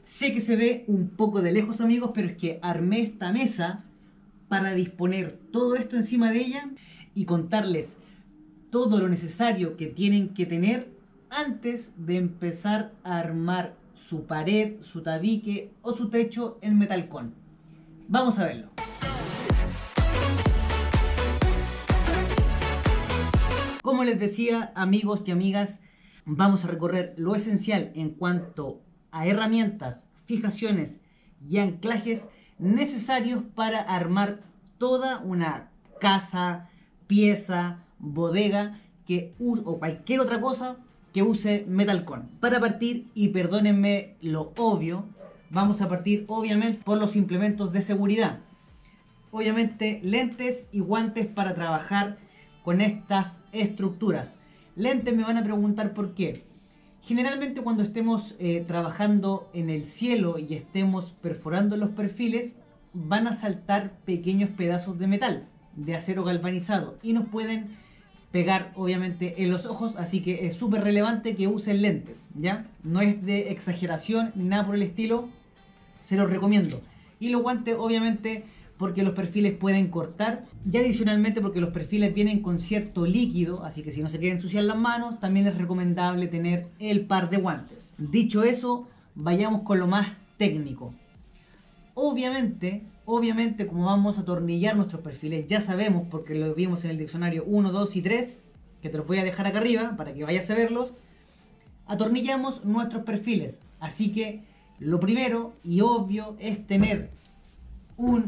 Sé que se ve un poco de lejos, amigos, pero es que armé esta mesa para disponer todo esto encima de ella y contarles todo lo necesario que tienen que tener antes de empezar a armar su pared, su tabique o su techo en Metalcon. Vamos a verlo. Como les decía, amigos y amigas, vamos a recorrer lo esencial en cuanto a herramientas, fijaciones y anclajes necesarios para armar toda una casa, pieza, bodega o cualquier otra cosa que use Metalcon. Para partir, y perdónenme lo obvio, vamos a partir obviamente por los implementos de seguridad. Obviamente lentes y guantes para trabajar con estas estructuras. Lentes, me van a preguntar por qué. Generalmente cuando estemos trabajando en el cielo y estemos perforando los perfiles, van a saltar pequeños pedazos de metal, de acero galvanizado, y nos pueden pegar obviamente en los ojos, así que es súper relevante que usen lentes, ¿ya? No es de exageración ni nada por el estilo, se los recomiendo. Y los guantes obviamente porque los perfiles pueden cortar, y adicionalmente porque los perfiles vienen con cierto líquido, así que si no se quieren ensuciar las manos, también es recomendable tener el par de guantes. Dicho eso, vayamos con lo más técnico. Obviamente, como vamos a atornillar nuestros perfiles, ya sabemos, porque lo vimos en el diccionario 1, 2 y 3, que te los voy a dejar acá arriba para que vayas a verlos, atornillamos nuestros perfiles. Así que lo primero y obvio es tener un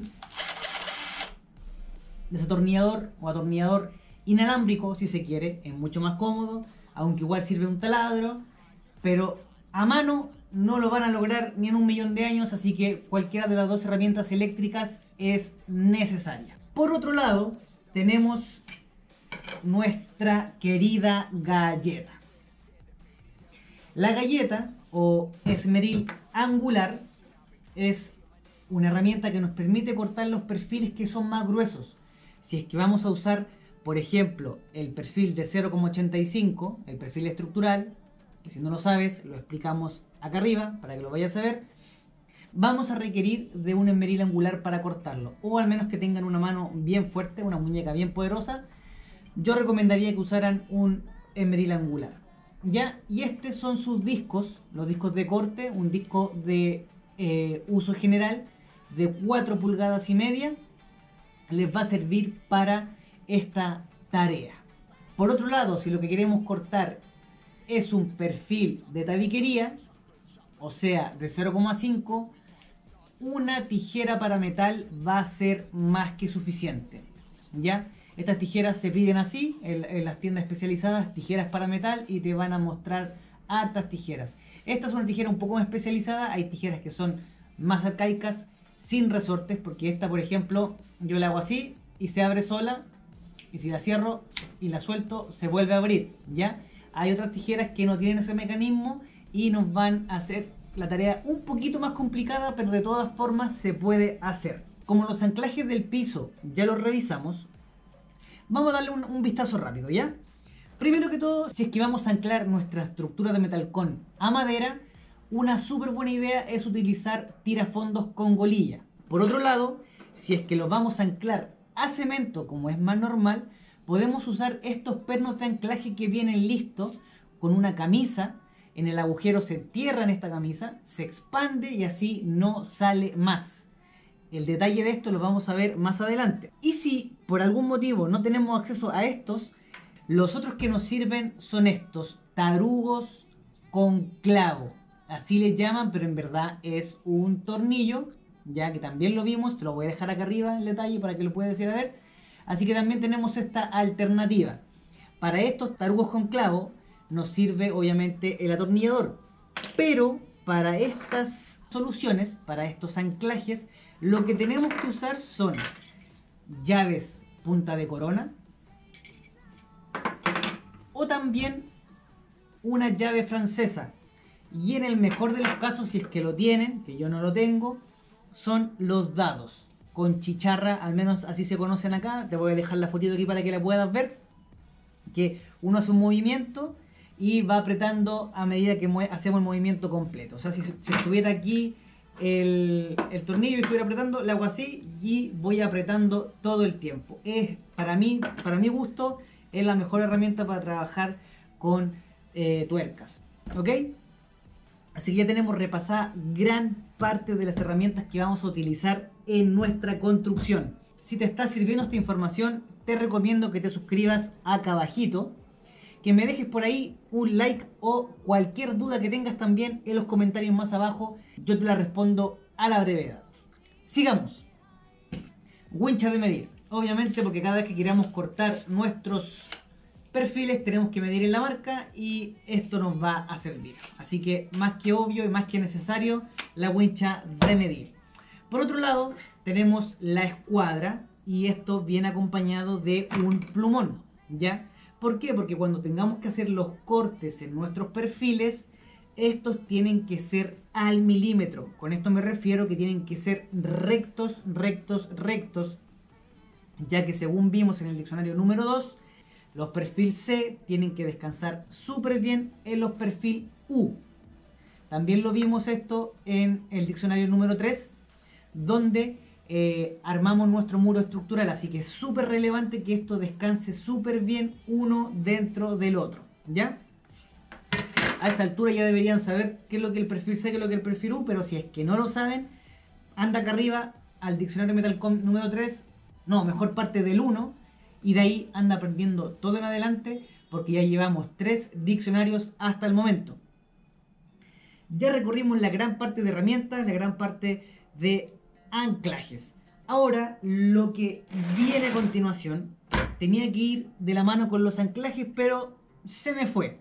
desatornillador o atornillador inalámbrico, si se quiere, es mucho más cómodo, aunque igual sirve un taladro, pero a mano no lo van a lograr ni en 1.000.000 de años, así que cualquiera de las dos herramientas eléctricas es necesaria. Por otro lado, tenemos nuestra querida galleta. La galleta o esmeril angular es una herramienta que nos permite cortar los perfiles que son más gruesos. Si es que vamos a usar, por ejemplo, el perfil de 0,85, el perfil estructural, que si no lo sabes, lo explicamos acá arriba para que lo vayas a ver, vamos a requerir de un esmeril angular para cortarlo, o al menos que tengan una mano bien fuerte, una muñeca bien poderosa. Yo recomendaría que usaran un esmeril angular, ¿ya? Y estos son sus discos, los discos de corte, un disco de uso general de 4,5 pulgadas, les va a servir para esta tarea. Por otro lado, si lo que queremos cortar es un perfil de tabiquería, o sea, de 0,5, una tijera para metal va a ser más que suficiente, ¿ya? Estas tijeras se piden así en las tiendas especializadas, tijeras para metal, y te van a mostrar hartas tijeras. Esta es una tijera un poco más especializada, hay tijeras que son más arcaicas, sin resortes, porque esta, por ejemplo, yo la hago así y se abre sola, y si la cierro y la suelto se vuelve a abrir, ¿ya? Hay otras tijeras que no tienen ese mecanismo y nos van a hacer la tarea un poquito más complicada, pero de todas formas se puede hacer. Como los anclajes del piso ya los revisamos, vamos a darle un vistazo rápido, ¿ya? Primero que todo, si es que vamos a anclar nuestra estructura de Metalcon a madera, una súper buena idea es utilizar tirafondos con golilla. Por otro lado, si es que los vamos a anclar a cemento, como es más normal, podemos usar estos pernos de anclaje que vienen listos con una camisa. En el agujero se entierra en esta camisa, se expande y así no sale más. El detalle de esto lo vamos a ver más adelante. Y si por algún motivo no tenemos acceso a estos, los otros que nos sirven son estos tarugos con clavo. Así les llaman, pero en verdad es un tornillo, ya que también lo vimos, te lo voy a dejar acá arriba en detalle para que lo puedas ir a ver. Así que también tenemos esta alternativa. Para estos tarugos con clavo nos sirve obviamente el atornillador, pero para estas soluciones, para estos anclajes, lo que tenemos que usar son llaves punta de corona, o también una llave francesa. Y en el mejor de los casos, si es que lo tienen, que yo no lo tengo, son los dados con chicharra, al menos así se conocen acá. Te voy a dejar la fotito aquí para que la puedas ver, que uno hace un movimiento y va apretando a medida que hacemos el movimiento completo. O sea, si estuviera aquí el tornillo y estuviera apretando, le hago así y voy apretando todo el tiempo. Para mi gusto, es la mejor herramienta para trabajar con tuercas. ¿Ok? Así que ya tenemos repasada gran parte de las herramientas que vamos a utilizar en nuestra construcción. Si te está sirviendo esta información, te recomiendo que te suscribas acá abajito, que me dejes por ahí un like o cualquier duda que tengas también en los comentarios más abajo. Yo te la respondo a la brevedad. Sigamos. Wincha de medir. Obviamente, porque cada vez que queramos cortar nuestros perfiles tenemos que medir en la marca y esto nos va a servir. Así que más que obvio y más que necesario, la wincha de medir. Por otro lado, tenemos la escuadra y esto viene acompañado de un plumón, ¿ya? ¿Por qué? Porque cuando tengamos que hacer los cortes en nuestros perfiles, estos tienen que ser al milímetro. Con esto me refiero que tienen que ser rectos, rectos, rectos, ya que según vimos en el diccionario número 2, los perfil C tienen que descansar súper bien en los perfil U. También lo vimos esto en el diccionario número 3, donde armamos nuestro muro estructural. Así que es súper relevante que esto descanse súper bien uno dentro del otro, ¿ya? A esta altura ya deberían saber qué es lo que el perfil C, qué es lo que el perfil U, pero si es que no lo saben, anda acá arriba al diccionario Metalcom número 3, no, mejor parte del 1, y de ahí anda aprendiendo todo en adelante, porque ya llevamos 3 diccionarios hasta el momento. Ya recorrimos la gran parte de herramientas, la gran parte de anclajes. Ahora, lo que viene a continuación, tenía que ir de la mano con los anclajes, pero se me fue.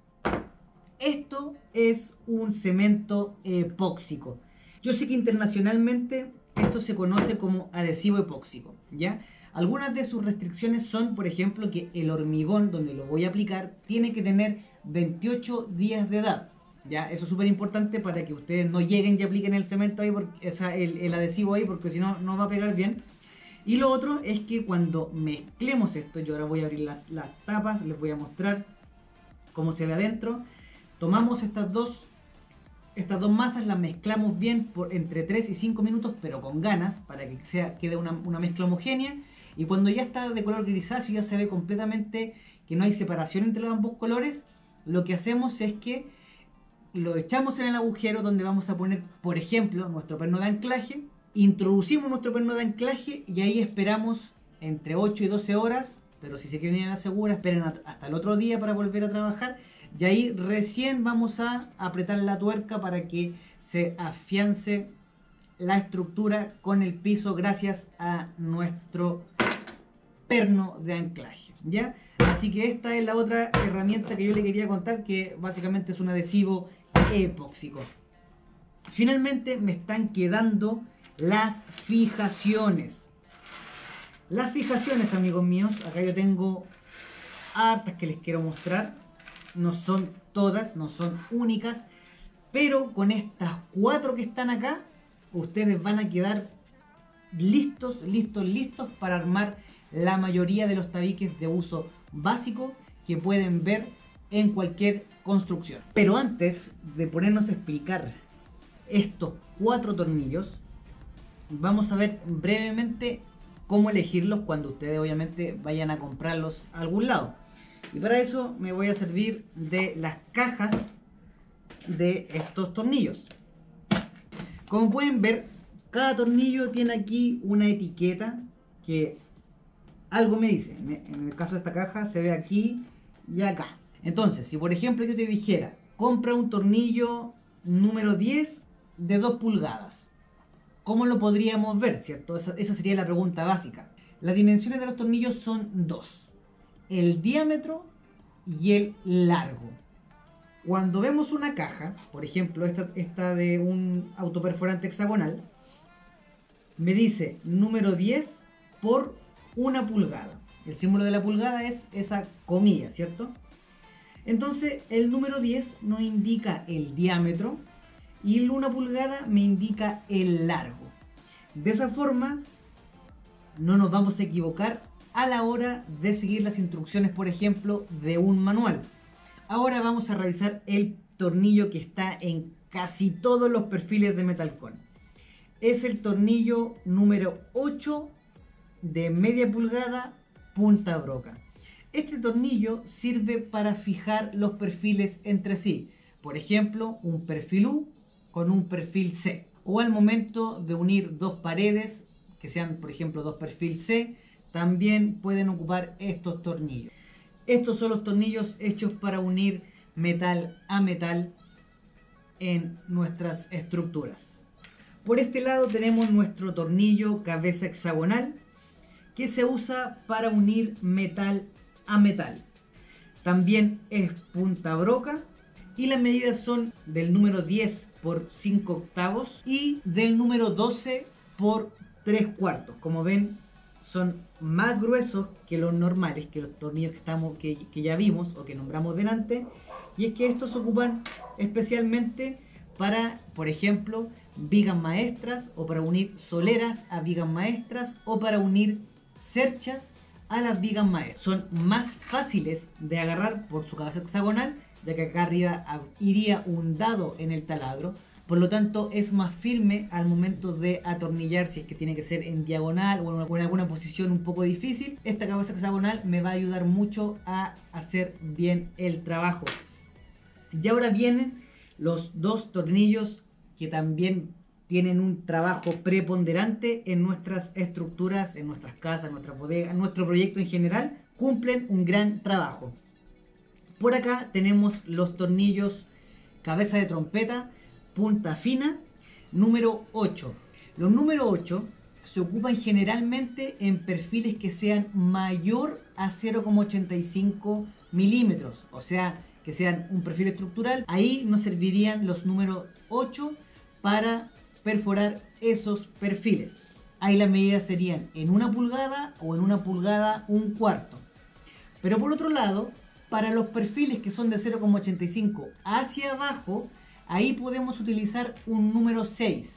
Esto es un cemento epóxico. Yo sé que internacionalmente esto se conoce como adhesivo epóxico, ¿ya? Algunas de sus restricciones son, por ejemplo, que el hormigón donde lo voy a aplicar tiene que tener 28 días de edad. ¿Ya? Eso es súper importante para que ustedes no lleguen y apliquen el cemento ahí, porque, o sea, el adhesivo ahí, porque si no, no va a pegar bien. Y lo otro es que cuando mezclemos esto, yo ahora voy a abrir las tapas, les voy a mostrar cómo se ve adentro. Tomamos estas dos masas, las mezclamos bien por entre 3 y 5 minutos, pero con ganas, para que quede una mezcla homogénea. Y cuando ya está de color grisáceo, ya se ve completamente que no hay separación entre los ambos colores, lo que hacemos es que lo echamos en el agujero donde vamos a poner, por ejemplo, nuestro perno de anclaje. Introducimos nuestro perno de anclaje y ahí esperamos entre 8 y 12 horas, pero si se quieren ir a la segura, esperen hasta el otro día para volver a trabajar. Y ahí recién vamos a apretar la tuerca para que se afiance la estructura con el piso gracias a nuestro perno de anclaje, ¿ya? Así que esta es la otra herramienta que yo le quería contar, que básicamente es un adhesivo epóxico. Finalmente me están quedando las fijaciones. Las fijaciones, amigos míos, acá yo tengo hartas que les quiero mostrar. No son todas, no son únicas, pero con estas 4 que están acá, ustedes van a quedar listos para armar la mayoría de los tabiques de uso básico que pueden ver en cualquier construcción. Pero antes de ponernos a explicar estos 4 tornillos, vamos a ver brevemente cómo elegirlos cuando ustedes obviamente vayan a comprarlos a algún lado. Y para eso me voy a servir de las cajas de estos tornillos. Como pueden ver, cada tornillo tiene aquí una etiqueta que algo me dice. En el caso de esta caja se ve aquí y acá. Entonces, si por ejemplo yo te dijera, compra un tornillo número 10 de 2 pulgadas. ¿Cómo lo podríamos ver, cierto? Esa sería la pregunta básica. Las dimensiones de los tornillos son 2. El diámetro y el largo. Cuando vemos una caja, por ejemplo esta de un autoperforante hexagonal, me dice número 10 por 1 pulgada. El símbolo de la pulgada es esa comilla, ¿cierto? Entonces el número 10 nos indica el diámetro y el 1 pulgada me indica el largo. De esa forma no nos vamos a equivocar a la hora de seguir las instrucciones, por ejemplo, de un manual. Ahora vamos a revisar el tornillo que está en casi todos los perfiles de Metalcon. Es el tornillo número 8 de media pulgada, punta broca. Este tornillo sirve para fijar los perfiles entre sí. Por ejemplo, un perfil U con un perfil C. O al momento de unir dos paredes, que sean por ejemplo dos perfil C, también pueden ocupar estos tornillos. Estos son los tornillos hechos para unir metal a metal en nuestras estructuras. Por este lado tenemos nuestro tornillo cabeza hexagonal, que se usa para unir metal a metal. También es punta broca y las medidas son del número 10 por 5 octavos y del número 12 por 3 cuartos. Como ven, son más gruesos que los normales, que los tornillos que ya vimos o que nombramos delante. Y es que estos se ocupan especialmente para, por ejemplo, vigas maestras, o para unir soleras a vigas maestras, o para unir cerchas a las vigas maestras. Son más fáciles de agarrar por su cabeza hexagonal, ya que acá arriba iría un dado en el taladro. Por lo tanto es más firme al momento de atornillar, si es que tiene que ser en diagonal o en alguna posición un poco difícil. Esta cabeza hexagonal me va a ayudar mucho a hacer bien el trabajo. Y ahora vienen los dos tornillos que también tienen un trabajo preponderante en nuestras estructuras, en nuestras casas, en nuestras bodegas, en nuestro proyecto en general. Cumplen un gran trabajo. Por acá tenemos los tornillos cabeza de trompeta, punta fina, número 8. Los número 8 se ocupan generalmente en perfiles que sean mayor a 0,85 milímetros, o sea, que sean un perfil estructural. Ahí nos servirían los número 8 para perforar esos perfiles. Ahí las medidas serían en 1 pulgada o en 1 pulgada 1/4. Pero por otro lado, para los perfiles que son de 0,85 hacia abajo, ahí podemos utilizar un número 6.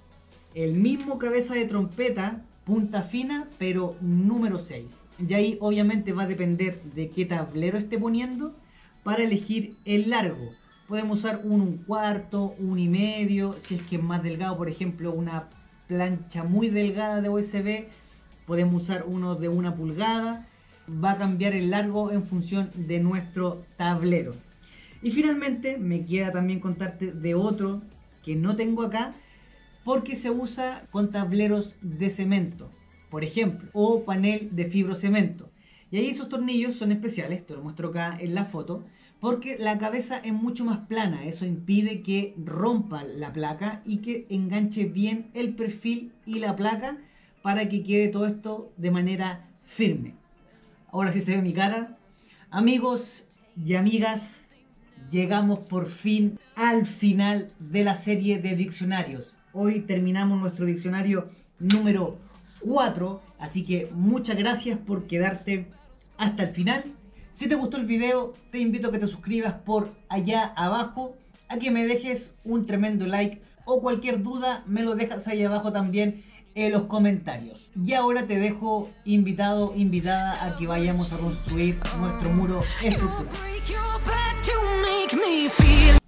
El mismo cabeza de trompeta, punta fina, pero número 6. Y ahí obviamente va a depender de qué tablero esté poniendo para elegir el largo. Podemos usar un 1/4, 1,5. Si es que es más delgado, por ejemplo, una plancha muy delgada de USB, podemos usar uno de 1 pulgada. Va a cambiar el largo en función de nuestro tablero. Y finalmente me queda también contarte de otro que no tengo acá, porque se usa con tableros de cemento, por ejemplo, o panel de fibrocemento. Y ahí esos tornillos son especiales, te lo muestro acá en la foto, porque la cabeza es mucho más plana. Eso impide que rompa la placa y que enganche bien el perfil y la placa para que quede todo esto de manera firme. Ahora sí se ve mi cara. Amigos y amigas, llegamos por fin al final de la serie de diccionarios. Hoy terminamos nuestro diccionario número 4, así que muchas gracias por quedarte hasta el final. Si te gustó el video, te invito a que te suscribas por allá abajo, a que me dejes un tremendo like, o cualquier duda me lo dejas ahí abajo también en los comentarios. Y ahora te dejo invitado, invitada a que vayamos a construir nuestro muro estructural.